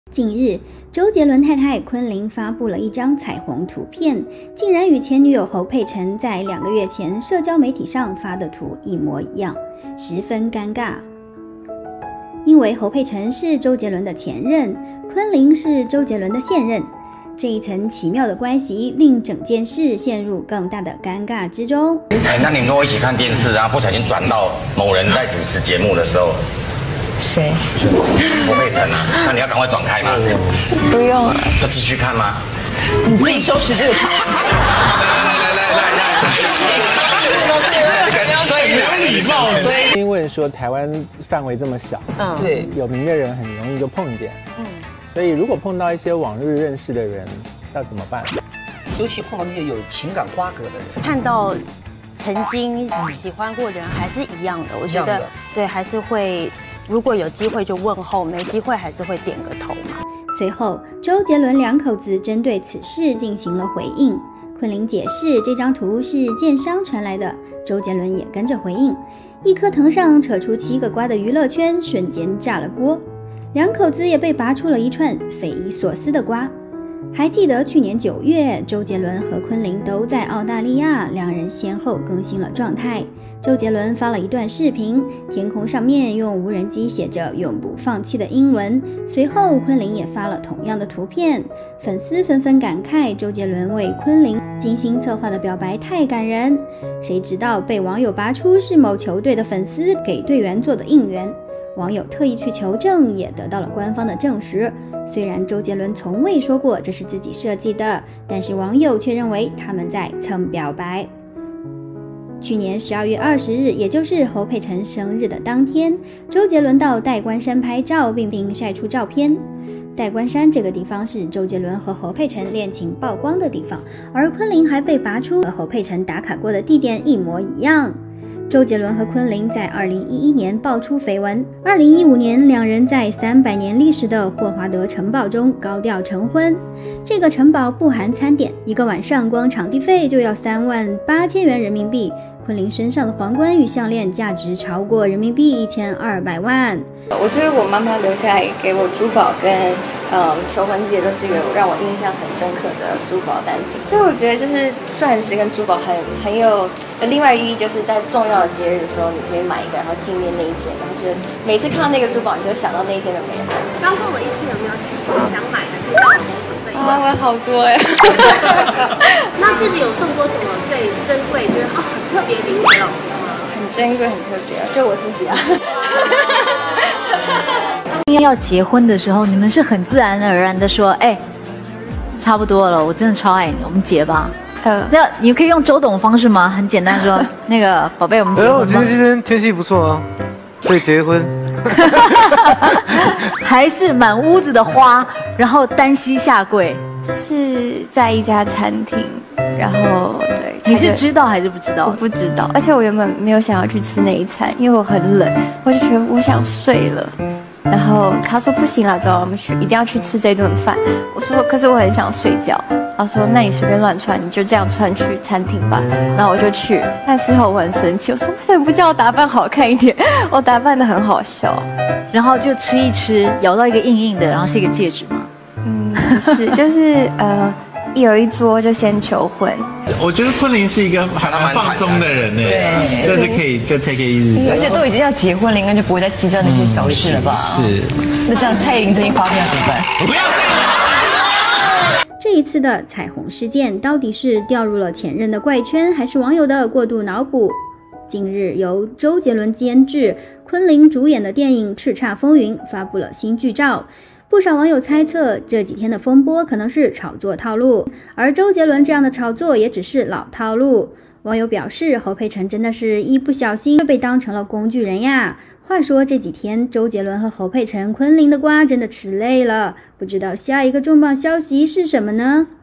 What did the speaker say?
近日，周杰伦太太昆凌发布了一张彩虹图片，竟然与前女友侯佩岑在2个月前社交媒体上发的图一模一样，十分尴尬。因为侯佩岑是周杰伦的前任，昆凌是周杰伦的现任，这一层奇妙的关系令整件事陷入更大的尴尬之中。 那你们跟我一起看电视，然后不小心转到某人在主持节目的时候。 谁？ 侯佩岑啊，那你要赶快转开吗？ 不用了， 就继续看吗？ 你自己收拾这个场。 所以没有礼貌。 因为说台湾范围这么小，对，有名的人很容易就碰见，所以如果碰到一些往日认识的人，要怎么办？ 尤其碰到那些有情感瓜葛的人， 看到曾经喜欢过的人还是一样的，我觉得对，还是会。如果有机会就问候，没机会还是会点个头嘛。 随后，周杰伦两口子针对此事进行了回应。昆凌解释这张图是建商传来的，周杰伦也跟着回应。一颗藤上扯出7个瓜的娱乐圈瞬间炸了锅，两口子也被拔出了一串匪夷所思的瓜。还记得去年9月，周杰伦和昆凌都在澳大利亚，两人先后更新了状态。周杰伦发了一段视频，天空上面用无人机写着永不放弃的英文。随后昆凌也发了同样的图片，粉丝纷纷感慨周杰伦为昆凌精心策划的表白太感人。谁知道被网友拔出是某球队的粉丝给队员做的应援，网友特意去求证，也得到了官方的证实。虽然周杰伦从未说过这是自己设计的，但是网友却认为他们在蹭表白。去年12月20日，也就是侯佩岑生日的当天，周杰伦到代官山拍照，并晒出照片。代官山这个地方是周杰伦和侯佩岑恋情曝光的地方，而昆凌还被拔出和侯佩岑打卡过的地点一模一样。周杰伦和昆凌在2011年爆出绯闻，2015年两人在300年历史的霍华德城堡中高调成婚。这个城堡不含餐点，一个晚上光场地费就要38000元人民币。昆凌身上的皇冠与项链价值超过人民币1200万。 我觉得我妈妈留下来给我珠宝跟求婚戒都是有让我印象很深刻的珠宝单品，所以我觉得就是钻石跟珠宝很有另外一个意义，就是在重要的节日的时候，你可以买一个，然后纪念那一天，然后觉得每次看到那个珠宝，你就想到那一天的美好。 刚过了一天，有没有想买的可以让我们准备？ 妈妈好多哎。 那自己有送过什么最珍贵，觉得很特别礼物给老婆吗？ 很珍贵，很特别，就我自己啊。 要结婚的时候，你们是很自然而然的说，哎，差不多了，我真的超爱你，我们结吧。那你可以用周董方式吗？很简单说，那个宝贝，我们结婚吗？ 我觉得今天天气不错啊，可以结婚。 还是满屋子的花，然后单膝下跪？ 是在一家餐厅，然后对， 你是知道还是不知道？ 我不知道，而且我原本没有想要去吃那一餐，因为我很冷，我就觉得我想睡了。然后他说不行了，走，我们一定要去吃这顿饭。我说可是我很想睡觉。他说那你随便乱穿，你就这样穿去餐厅吧。然后我就去，但事后我很生气，我说为什么不叫我打扮好看一点？我打扮得很好笑。 然后就吃一吃，咬到一个硬硬的，然后是一个戒指吗？ 是，就是有一桌就先求婚。 我觉得昆凌是一个还蛮放松的人呢，对，就是可以就 take it easy， 而且都已经要结婚了，应该就不会再计较那些小事了吧？ 是。 那这样蔡依林最近发飙怎么办？ 不要这样。 这一次的彩虹事件到底是掉入了前任的怪圈，还是网友的过度脑补？近日，由周杰伦监制、昆凌主演的电影《叱咤风云》发布了新剧照。不少网友猜测，这几天的风波可能是炒作套路，而周杰伦这样的炒作也只是老套路。网友表示，侯佩岑真的是一不小心就被当成了工具人呀。话说这几天，周杰伦和侯佩岑、昆凌的瓜真的吃累了，不知道下一个重磅消息是什么呢？